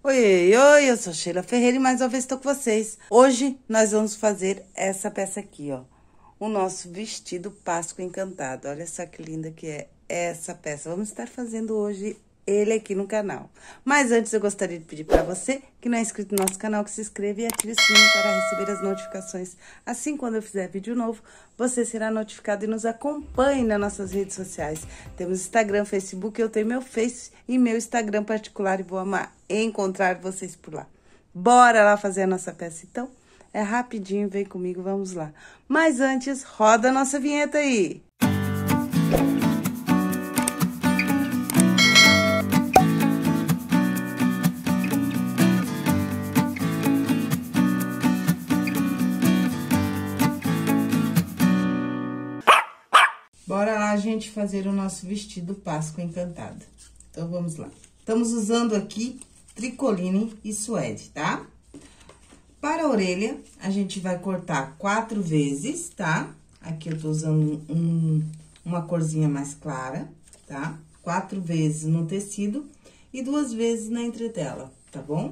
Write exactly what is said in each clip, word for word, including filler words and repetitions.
Oi, oi, oi, eu sou Sheila Ferreira e mais uma vez estou com vocês. Hoje nós vamos fazer essa peça aqui, ó. O nosso vestido Páscoa encantado. Olha só que linda que é essa peça. Vamos estar fazendo hoje ele aqui no canal. Mas antes eu gostaria de pedir para você que não é inscrito no nosso canal, que se inscreva e ative o sininho para receber as notificações. Assim, quando eu fizer vídeo novo, você será notificado e nos acompanhe nas nossas redes sociais. Temos Instagram, Facebook, eu tenho meu Face e meu Instagram particular e vou amar encontrar vocês por lá. Bora lá fazer a nossa peça, então? É rapidinho, vem comigo, vamos lá. Mas antes, roda a nossa vinheta aí. Bora lá, gente, fazer o nosso vestido Páscoa encantado. Então, vamos lá. Estamos usando aqui tricoline e suede, tá? Para a orelha, a gente vai cortar quatro vezes, tá? Aqui eu tô usando um, uma corzinha mais clara, tá? Quatro vezes no tecido e duas vezes na entretela, tá bom?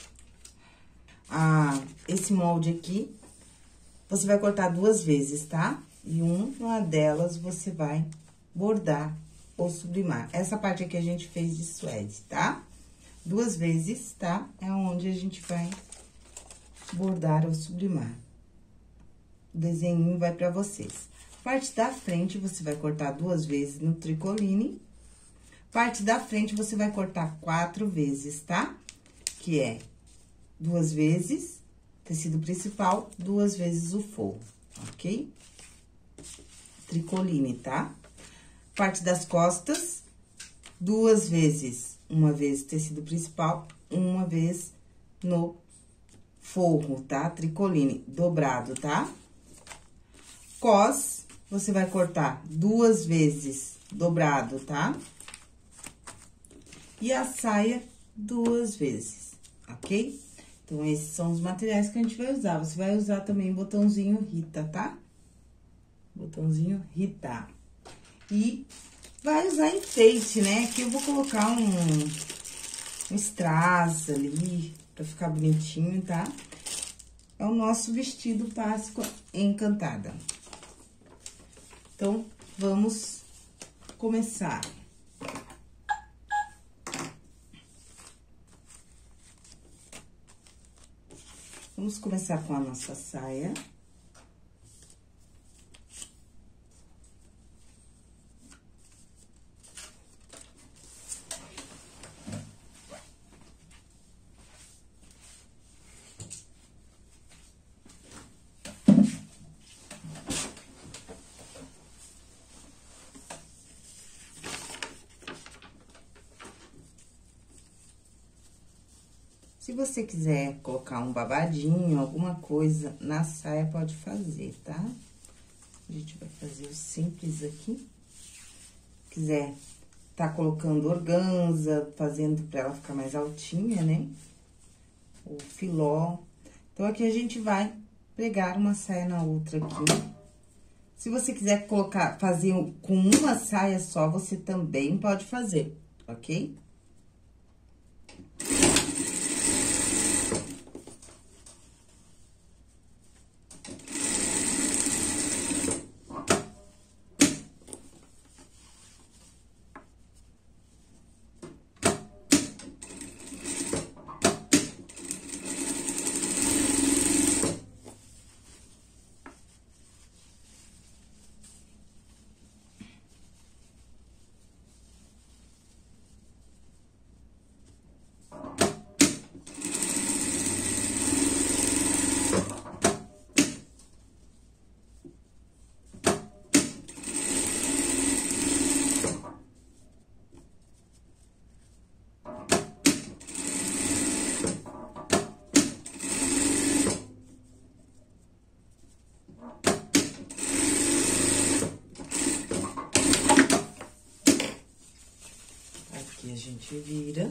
Ah, esse molde aqui, você vai cortar duas vezes, tá? E uma delas você vai bordar ou sublimar. Essa parte aqui a gente fez de suede, tá? Duas vezes, tá? É onde a gente vai bordar ou sublimar. O desenho vai pra vocês. Parte da frente, você vai cortar duas vezes no tricoline. Parte da frente, você vai cortar quatro vezes, tá? Que é duas vezes tecido principal, duas vezes o forro, ok? Tricoline, tá? Parte das costas, duas vezes, uma vez tecido principal, uma vez no forro, tá? Tricoline, dobrado, tá? Cos, você vai cortar duas vezes dobrado, tá? E a saia, duas vezes, ok? Então, esses são os materiais que a gente vai usar. Você vai usar também botãozinho Rita, tá? Botãozinho Rita. E vai usar enfeite, né? Aqui eu vou colocar um, um strass ali, pra ficar bonitinho, tá? É o nosso vestido Páscoa encantada. Então, vamos começar. Vamos começar com a nossa saia. Se você quiser colocar um babadinho, alguma coisa na saia, pode fazer, tá? A gente vai fazer o simples aqui. Se quiser tá colocando organza, fazendo pra ela ficar mais altinha, né? O filó. Então, aqui a gente vai pregar uma saia na outra aqui. Se você quiser colocar, fazer com uma saia só, você também pode fazer, ok? Aqui a gente vira.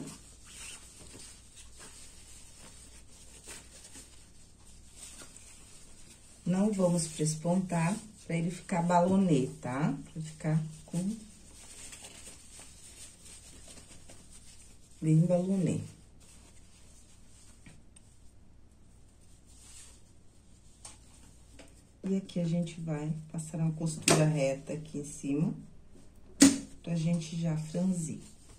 Não vamos prespontar pra ele ficar balonê, tá? Pra ficar com bem balonê. E aqui a gente vai passar uma costura reta aqui em cima, pra gente já franzir.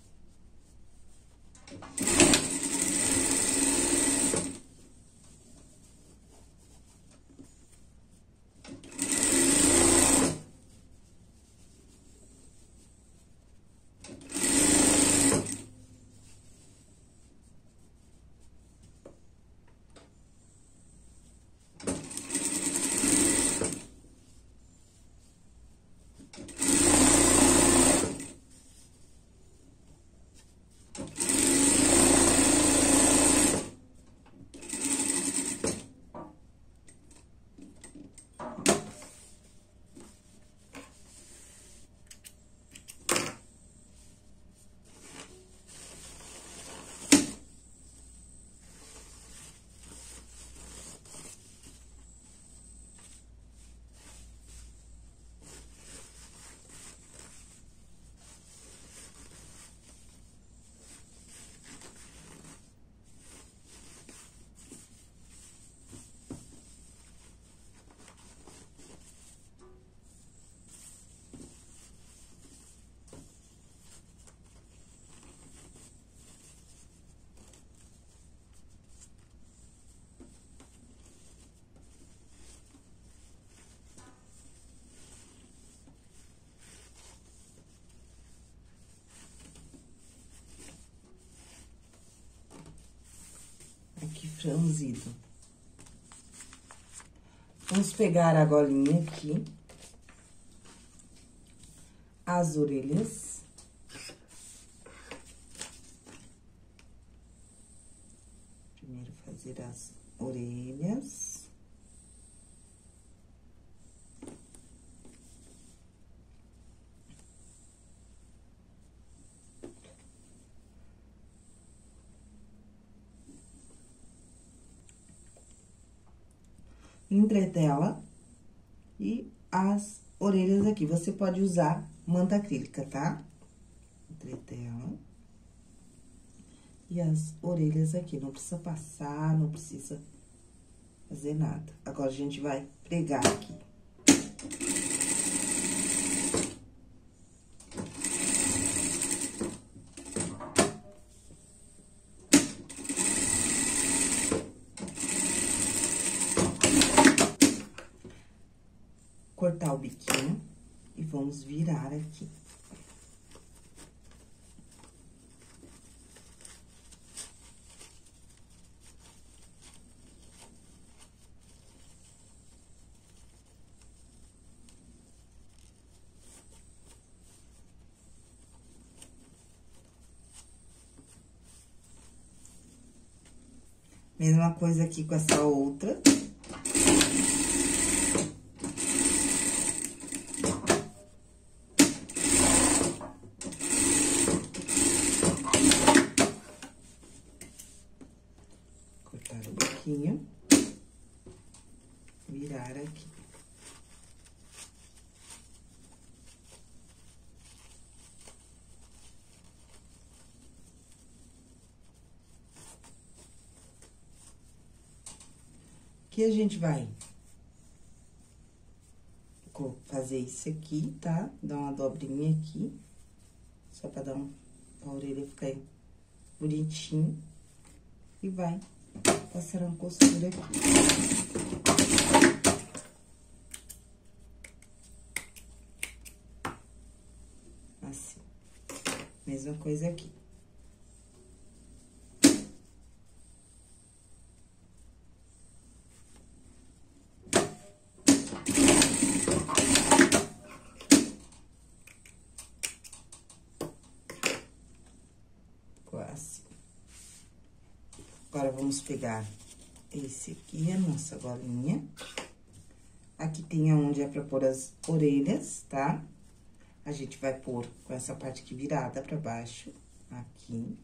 Aqui franzido. Vamos pegar a golinha aqui, as orelhas. Primeiro fazer as orelhas. Entretela e as orelhas aqui. Você pode usar manta acrílica, tá? Entretela. E as orelhas aqui. Não precisa passar, não precisa fazer nada. Agora, a gente vai pregar aqui. Cortar o biquinho e vamos virar aqui. Mesma coisa aqui com essa outra. Cortar o biquinho. Virar aqui. Aqui a gente vai fazer isso aqui, tá? Dar uma dobrinha aqui, só pra dar um, a orelha ficar bonitinho. E vai passar uma costura aqui. Assim. Mesma coisa aqui. Assim. Agora, vamos pegar esse aqui, a nossa golinha. Aqui tem aonde é pra pôr as orelhas, tá? A gente vai pôr com essa parte aqui virada pra baixo, aqui.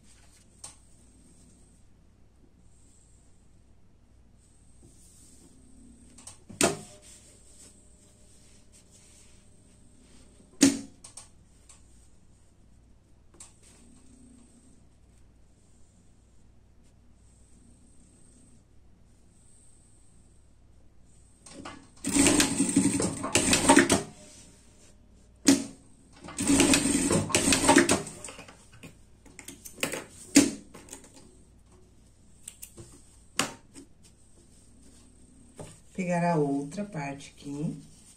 pegar a outra parte aqui.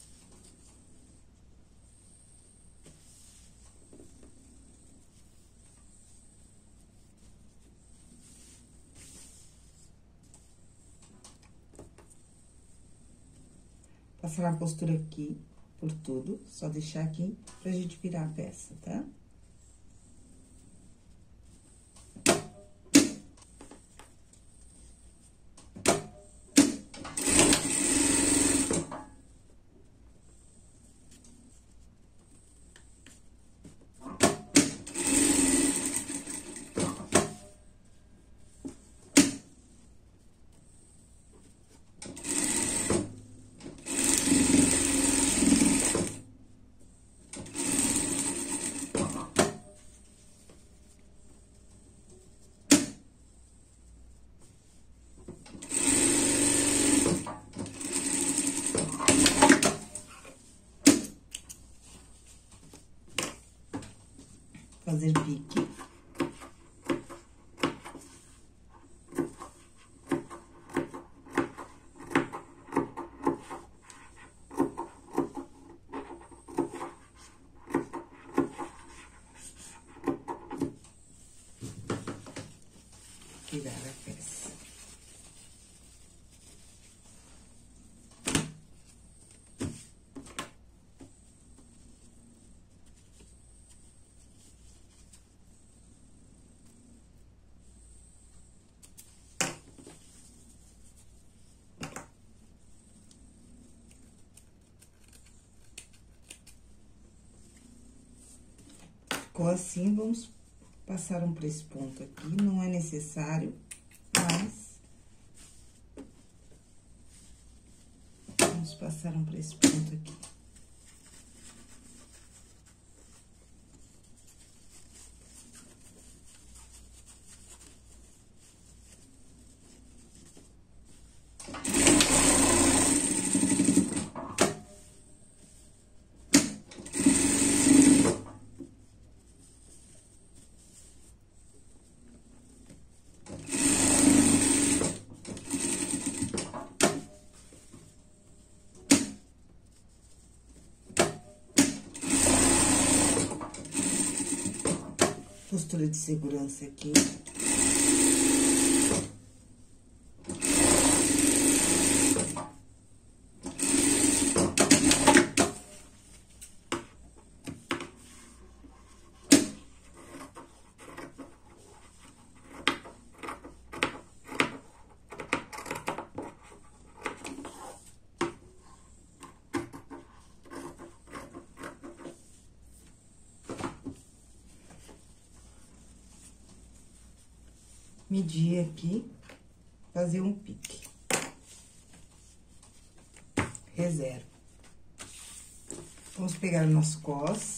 Passar a costura aqui por tudo, só deixar aqui pra gente virar a peça, tá? Fazer pique. Virar a peça. Ficou assim, vamos passar um pra esse ponto aqui, não é necessário, mas... Vamos passar um pra esse ponto aqui. Costura de segurança aqui. Medir aqui, fazer um pique. Reserva. Vamos pegar o nosso cos.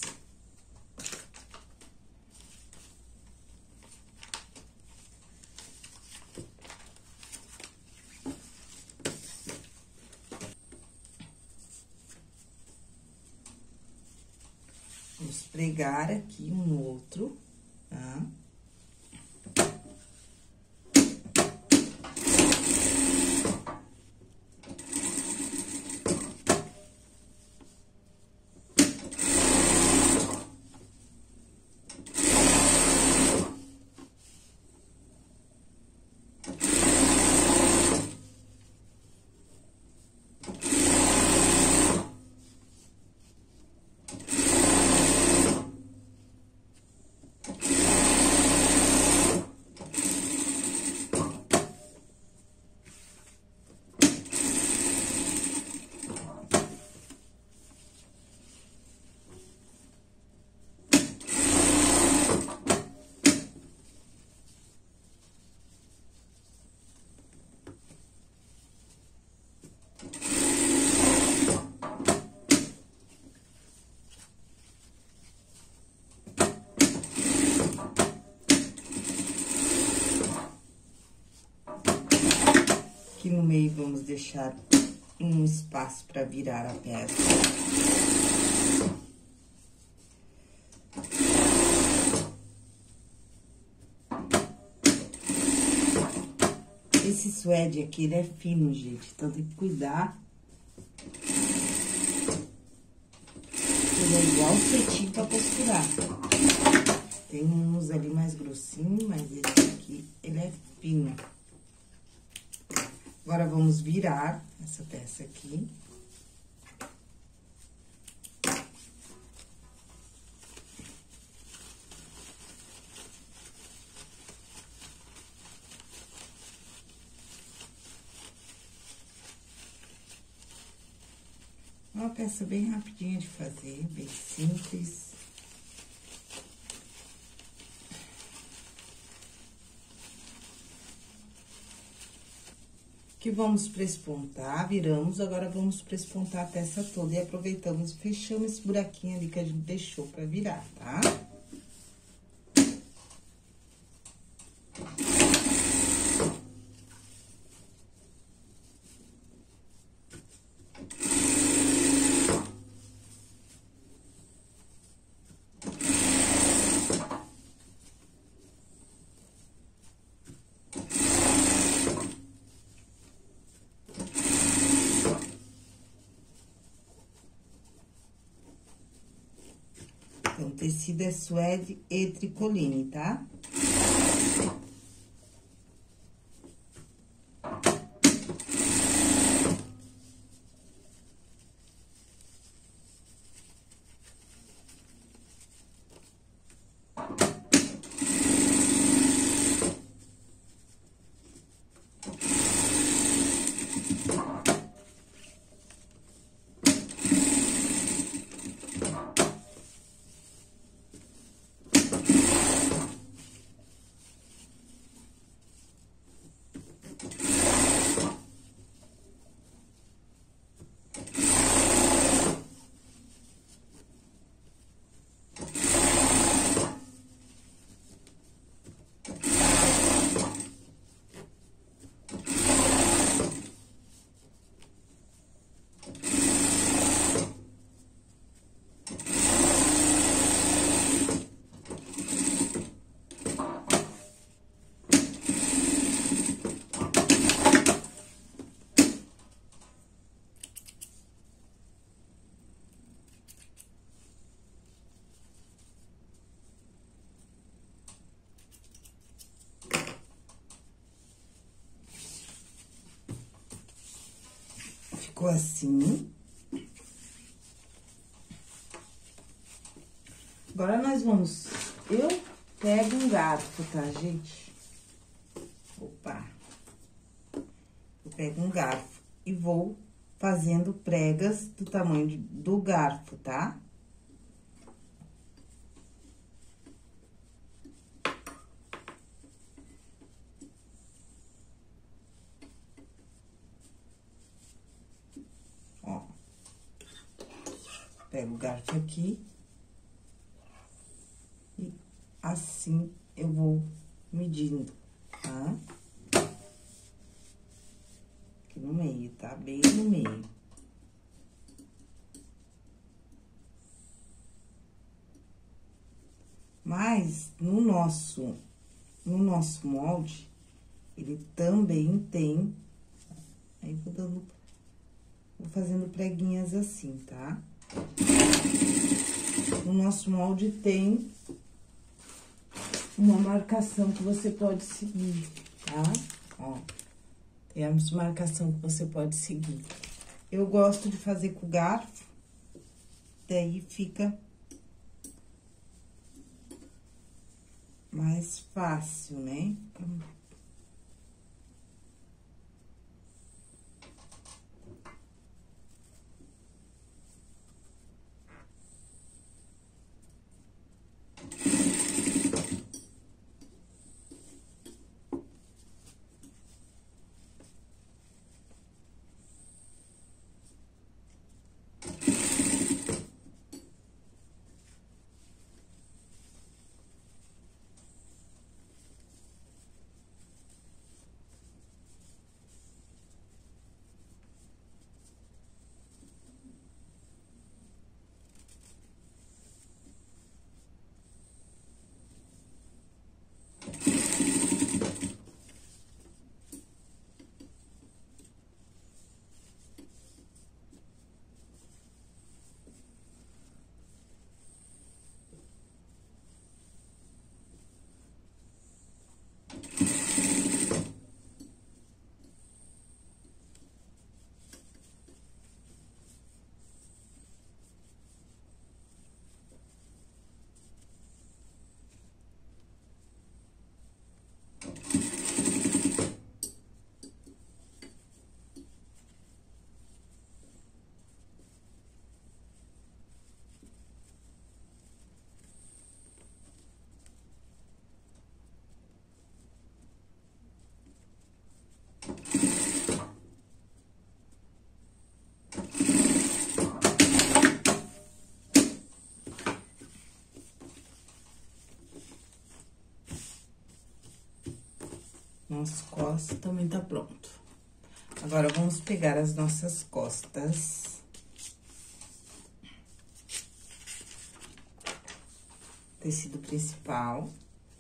Vamos pregar aqui um no outro, tá? Aqui no meio, vamos deixar um espaço para virar a peça. Esse suede aqui, ele é fino, gente, então tem que cuidar. Ele é igual cetim pra costurar. Tem uns ali mais grossinho, mas esse aqui, ele é fino. Agora, vamos virar essa peça aqui. Uma peça bem rapidinha de fazer, bem simples. Que vamos prespontar, viramos, agora vamos prespontar a peça toda e aproveitamos, fechamos esse buraquinho ali que a gente deixou pra virar, tá? Então, o tecido é suede e tricoline, tá? Ficou assim. Agora, nós vamos... Eu pego um garfo, tá, gente? Opa! Eu pego um garfo e vou fazendo pregas do tamanho de, do garfo, tá? Pego o garfo aqui. E assim eu vou medindo, tá? Aqui no meio, tá? Bem no meio. Mas, no nosso, no nosso molde, ele também tem... Aí, vou dando... Vou fazendo preguinhas assim, tá? O nosso molde tem uma marcação que você pode seguir, tá? Ó, tem a marcação que você pode seguir. Eu gosto de fazer com o garfo, daí fica mais fácil, né? Nosso cos também tá pronto. Agora, vamos pegar as nossas costas. Tecido principal.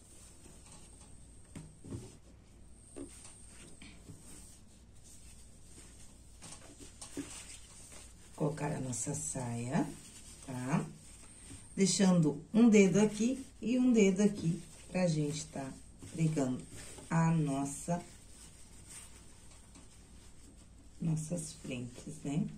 Colocar a nossa saia, tá? Deixando um dedo aqui e um dedo aqui pra gente tá pregando a nossa, nossas frentes, né?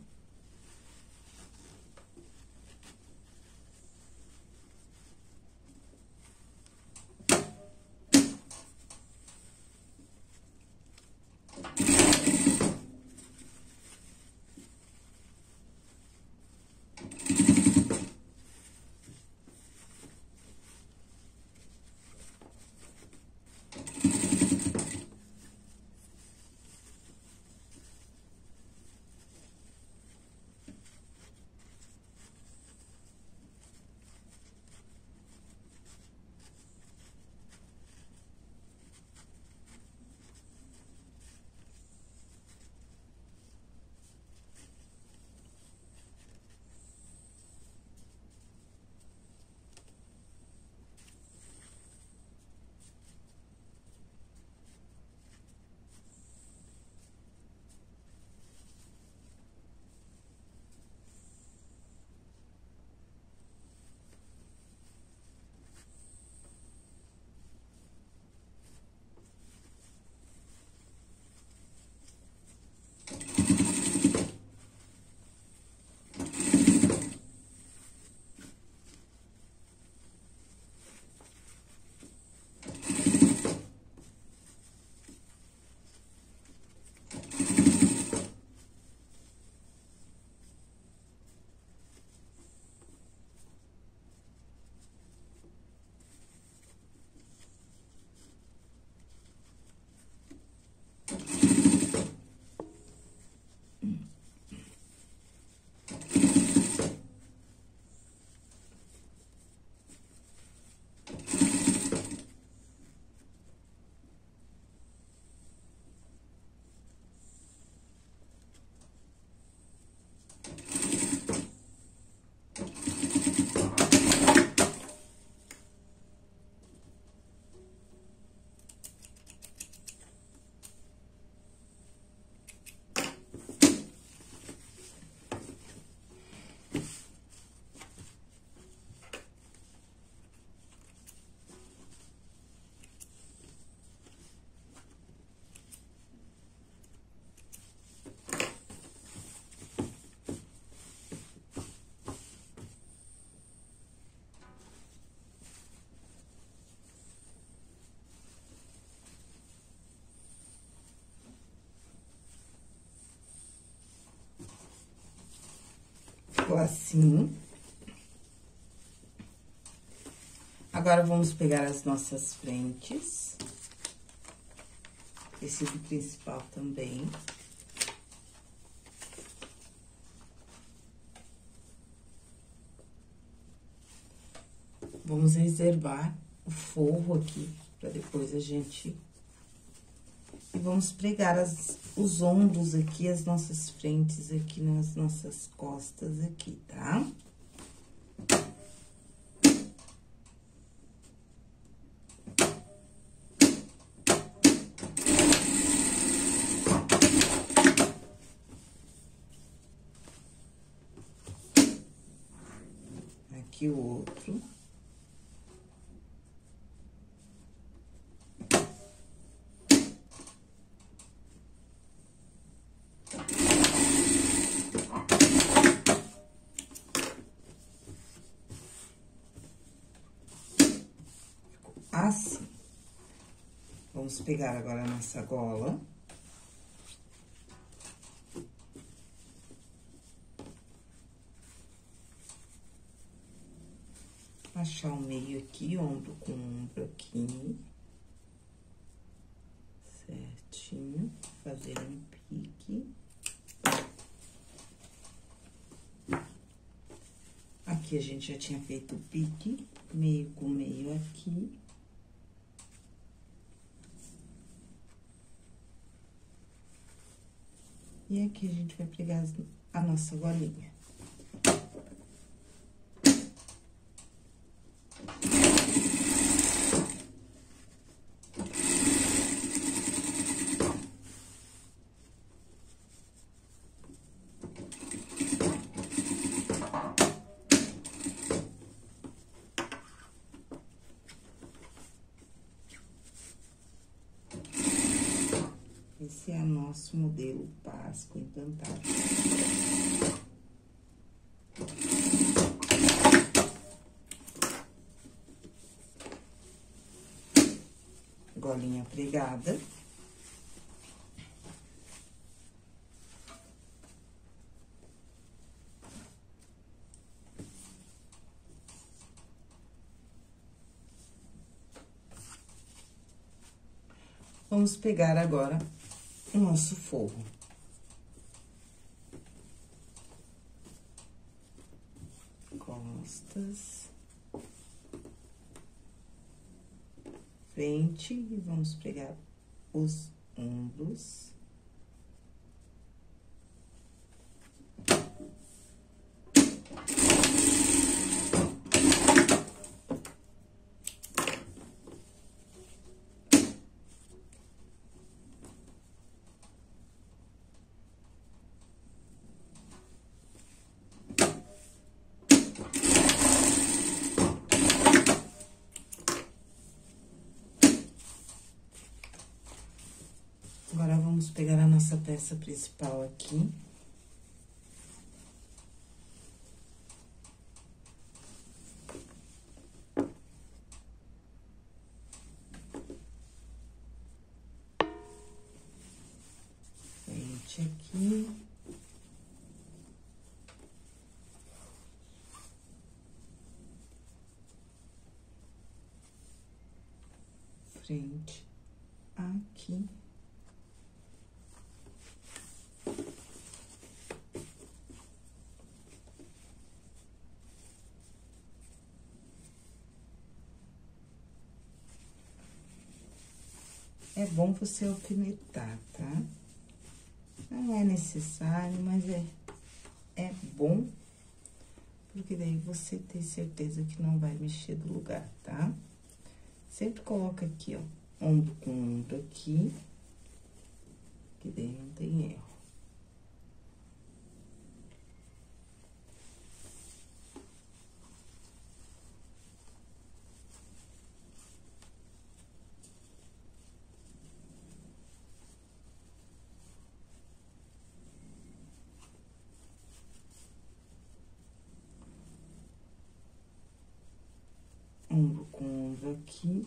Ficou assim. Agora, vamos pegar as nossas frentes. Tecido principal também. Vamos reservar o forro aqui, pra depois a gente... E vamos pregar as, os ombros aqui, as nossas frentes aqui, nas nossas costas aqui, tá? Aqui o outro. Assim. Vamos pegar agora a nossa gola. Achar o meio aqui, ombro com ombro aqui. Certinho. Fazer um pique. Aqui a gente já tinha feito o pique, meio com meio aqui. E aqui a gente vai pregar a nossa golinha. Esse é o nosso modelo Páscoa encantado. Golinha pregada. Vamos pegar agora o nosso forro. Costas. Frente e vamos pregar os ombros. Agora, vamos pegar a nossa peça principal aqui. Frente aqui. Frente aqui. É bom você alfinetar, tá? Não é necessário, mas é, é bom, porque daí você tem certeza que não vai mexer do lugar, tá? Sempre coloca aqui, ó, ombro com ombro aqui, que daí não tem erro. Ombro com ombro aqui.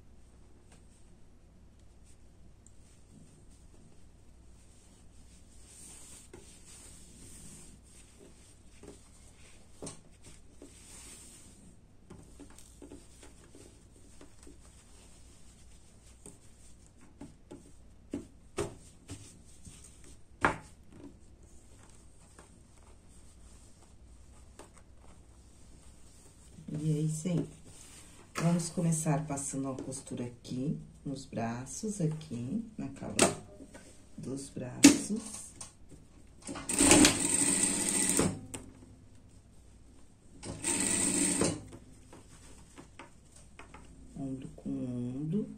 E é isso aí. Vamos começar passando a costura aqui, nos braços, aqui, na cava dos braços. Ombro com ombro.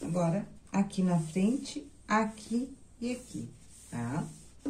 Agora, aqui na frente, aqui e aqui, tá?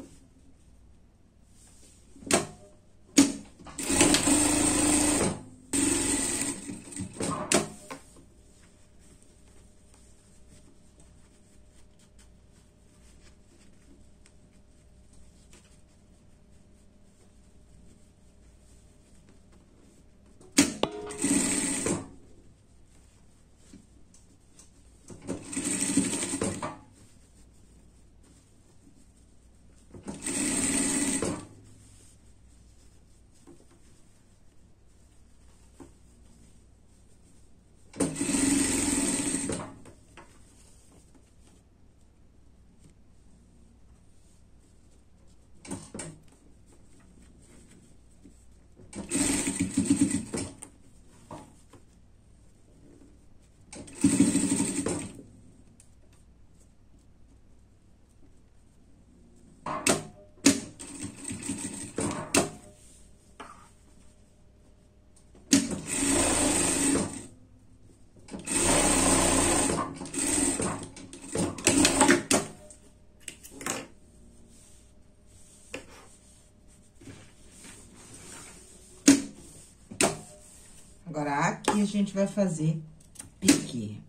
Agora, aqui a gente vai fazer piquê.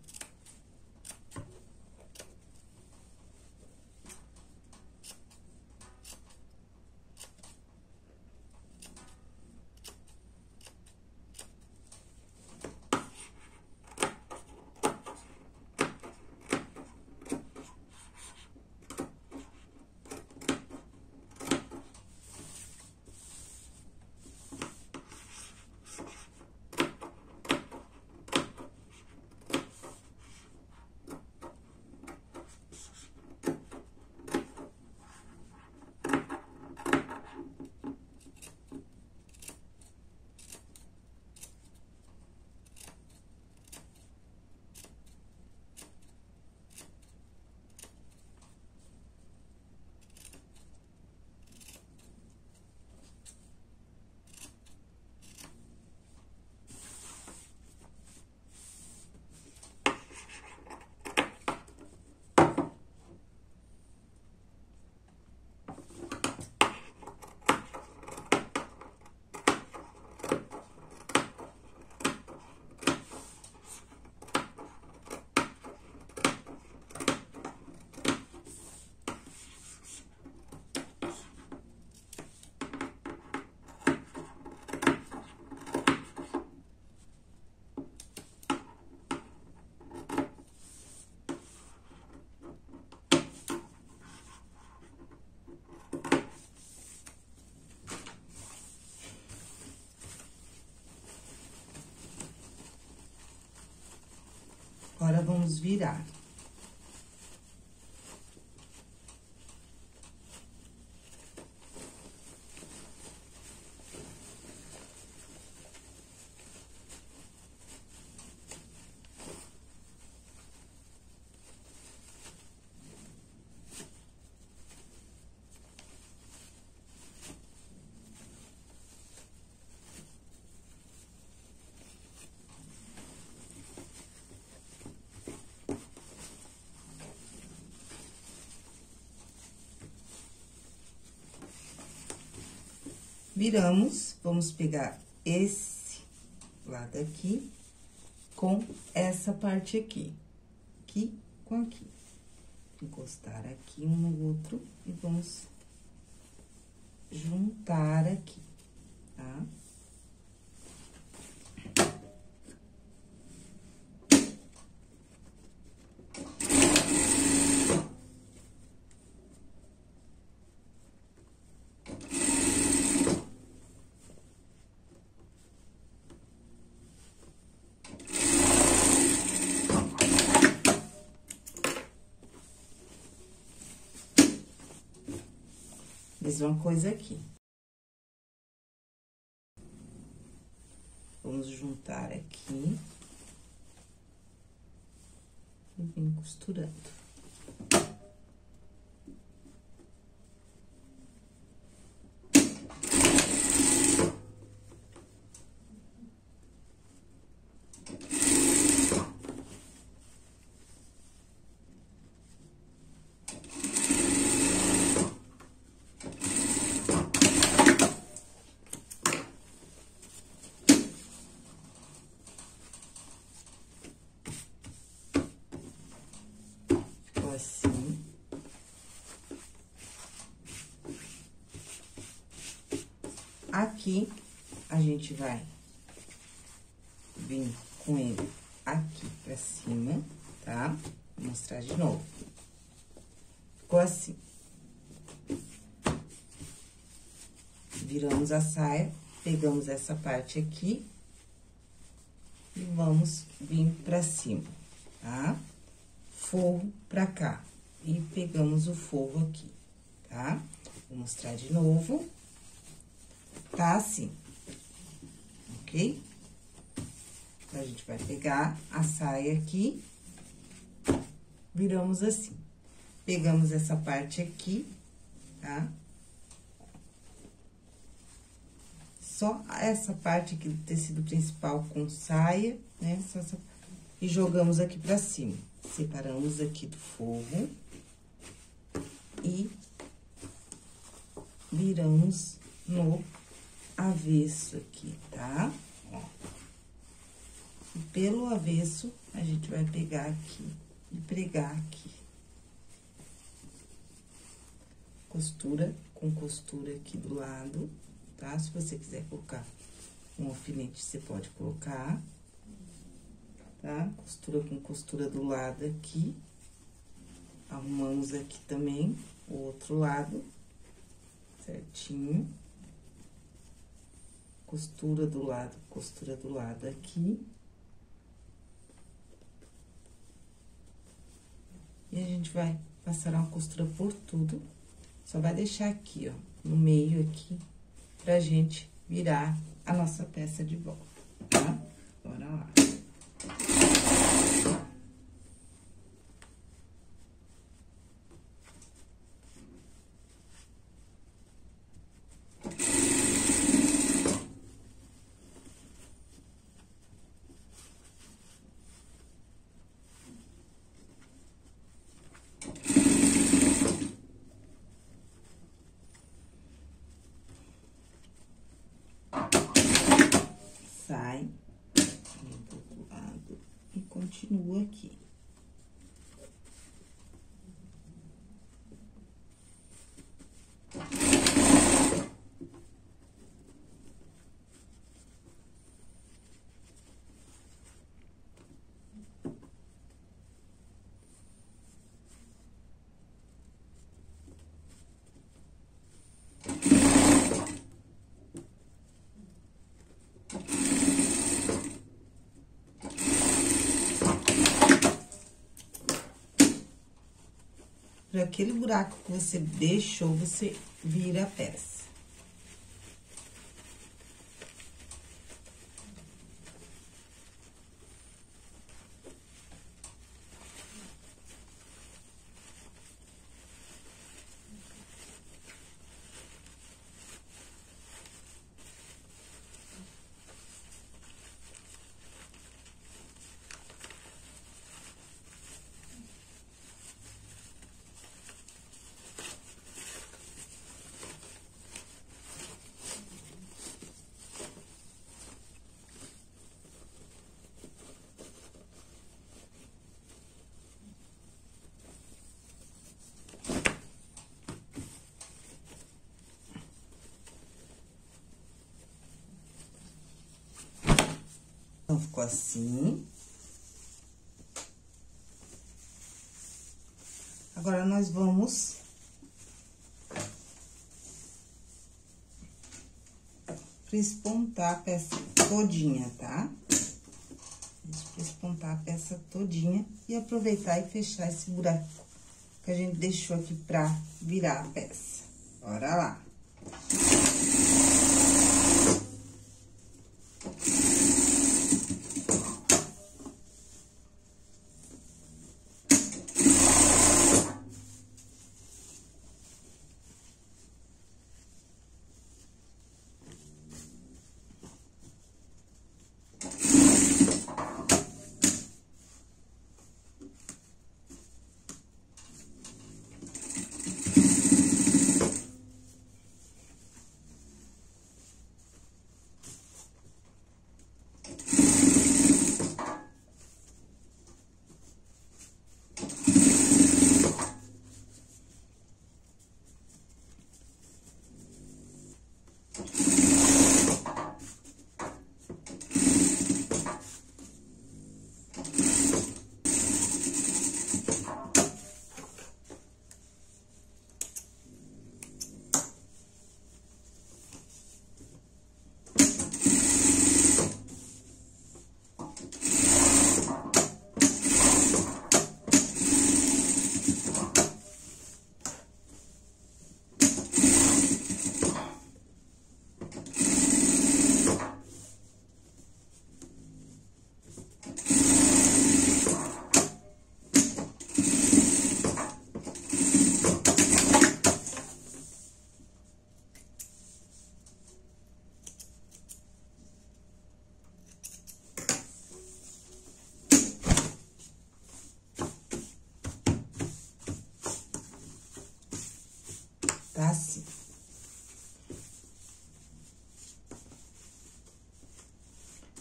Agora, vamos virar. Viramos, vamos pegar esse lado aqui com essa parte aqui, aqui com aqui. Encostar aqui um no outro e vamos juntar aqui, tá? Mesma coisa aqui. Vamos juntar aqui. E vem costurando. Aqui, a gente vai vir com ele aqui pra cima, tá? Vou mostrar de novo. Ficou assim. Viramos a saia, pegamos essa parte aqui e vamos vir pra cima, tá? Forro pra cá e pegamos o forro aqui, tá? Vou mostrar de novo. Tá assim, ok? Então, a gente vai pegar a saia aqui, viramos assim. Pegamos essa parte aqui, tá? Só essa parte aqui do tecido principal com saia, né? Só essa... E jogamos aqui pra cima. Separamos aqui do forro. E viramos no avesso aqui, tá? Ó. E pelo avesso, a gente vai pegar aqui e pregar aqui. Costura com costura aqui do lado, tá? Se você quiser colocar um alfinete, você pode colocar, tá? Costura com costura do lado aqui. Arrumamos aqui também o outro lado, certinho. Costura do lado, costura do lado aqui. E a gente vai passar uma costura por tudo. Só vai deixar aqui, ó, no meio aqui, pra gente virar a nossa peça de volta, tá? Bora lá. Sai, vem do outro lado e continua aqui. Por aquele buraco que você deixou, você vira a peça. Então, ficou assim. Agora, nós vamos espontar a peça todinha, tá? Vamos espontar a peça todinha e aproveitar e fechar esse buraco que a gente deixou aqui pra virar a peça. Bora lá!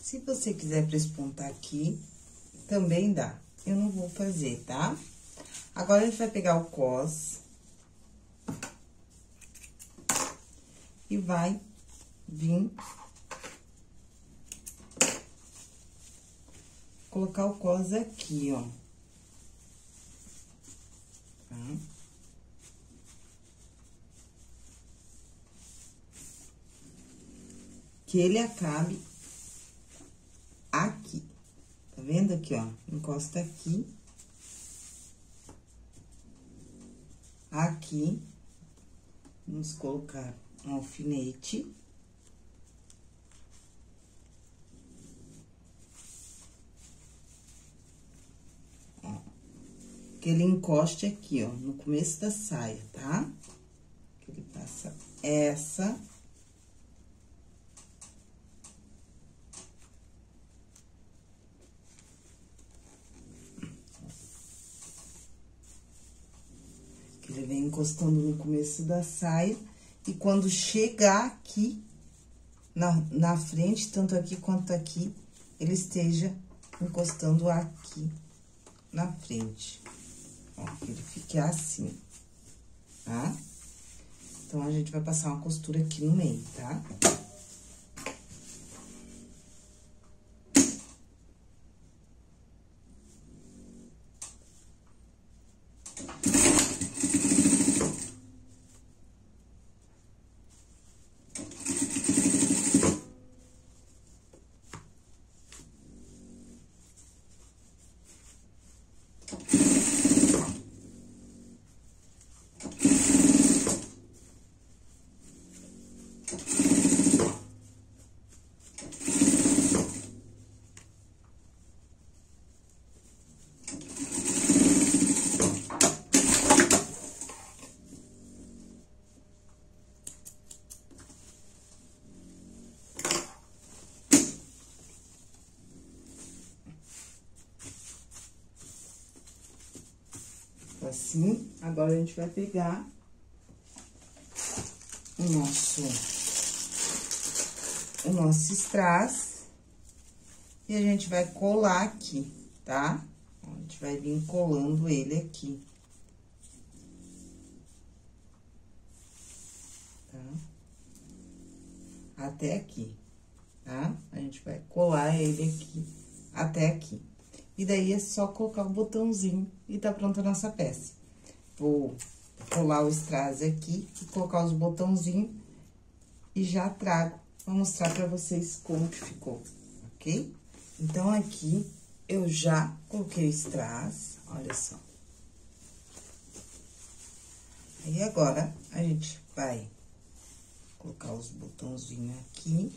Se você quiser prespontar aqui, também dá. Eu não vou fazer, tá? Agora, a gente vai pegar o cos e vai vir colocar o cos aqui, ó. Tá? Que ele acabe aqui. Tá vendo aqui, ó? Encosta aqui. Aqui. Vamos colocar um alfinete. Ó. Que ele encoste aqui, ó, no começo da saia, tá? Que ele passa essa. Ele vem encostando no começo da saia, e quando chegar aqui, na, na frente, tanto aqui quanto aqui, ele esteja encostando aqui na frente. Ó, que ele fique assim, tá? Então, a gente vai passar uma costura aqui no meio, tá? Assim, agora a gente vai pegar o nosso, o nosso strass e a gente vai colar aqui, tá? A gente vai vir colando ele aqui. Tá? Até aqui, tá? A gente vai colar ele aqui, até aqui. E daí, é só colocar o botãozinho e tá pronta a nossa peça. Vou colar o strass aqui e colocar os botãozinhos e já trago pra mostrar pra vocês como que ficou, ok? Então, aqui, eu já coloquei o strass, olha só. Aí, agora, a gente vai colocar os botãozinhos aqui.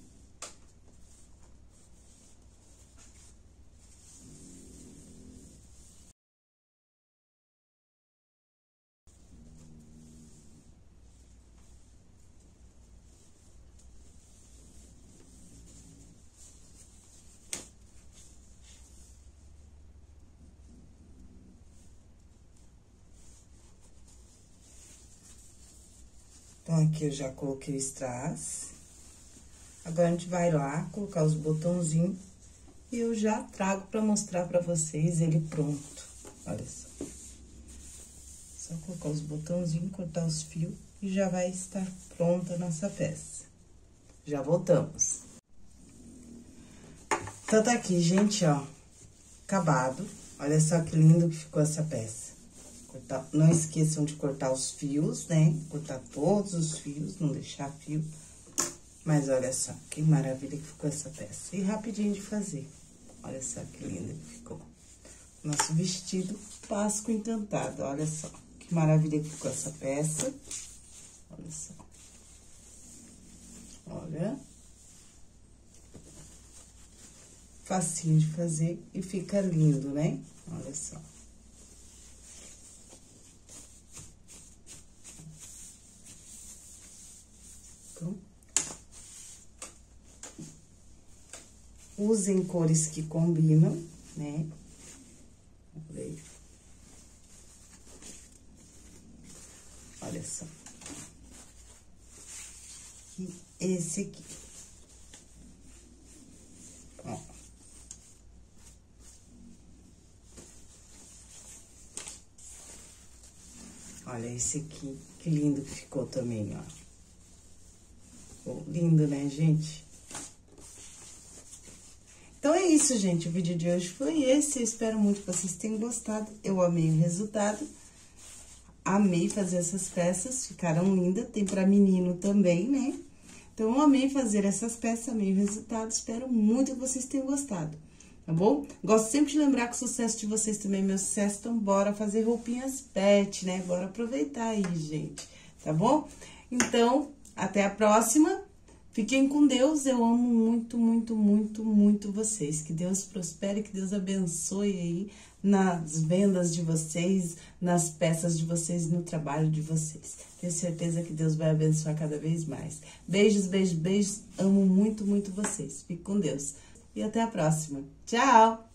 Então, aqui eu já coloquei o strass. Agora, a gente vai lá, colocar os botãozinhos. E eu já trago pra mostrar pra vocês ele pronto. Olha só. Só colocar os botãozinhos, cortar os fios. E já vai estar pronta a nossa peça. Já voltamos. Então, tá aqui, gente, ó. Acabado. Olha só que lindo que ficou essa peça. Cortar, não esqueçam de cortar os fios, né? Cortar todos os fios, não deixar fio. Mas olha só, que maravilha que ficou essa peça. E rapidinho de fazer. Olha só que linda que ficou. Nosso vestido Páscoa Encantado, olha só. Que maravilha que ficou essa peça. Olha só. Olha. Facinho de fazer e fica lindo, né? Olha só. Então, usem cores que combinam, né? Olha só. E esse aqui. olha esse aqui, que lindo que ficou também, ó. Ficou lindo, né, gente? Então, é isso, gente. O vídeo de hoje foi esse. Eu espero muito que vocês tenham gostado. Eu amei o resultado. Amei fazer essas peças. Ficaram lindas. Tem pra menino também, né? Então, eu amei fazer essas peças. Amei o resultado. Espero muito que vocês tenham gostado. Tá bom? Gosto sempre de lembrar que o sucesso de vocês também é meu sucesso. Então, bora fazer roupinhas pet, né? Bora aproveitar aí, gente. Tá bom? Então, até a próxima. Fiquem com Deus, eu amo muito, muito, muito, muito vocês. Que Deus prospere, que Deus abençoe aí nas vendas de vocês, nas peças de vocês, no trabalho de vocês. Tenho certeza que Deus vai abençoar cada vez mais. Beijos, beijos, beijos. Amo muito, muito vocês. Fique com Deus. E até a próxima. Tchau!